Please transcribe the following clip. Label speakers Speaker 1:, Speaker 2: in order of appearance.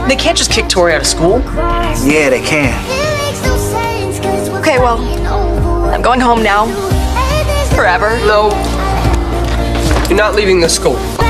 Speaker 1: They can't just kick Tori out of school.
Speaker 2: Yeah, they can.
Speaker 3: Okay, well, I'm going home now. Forever.
Speaker 4: No. You're not leaving the school.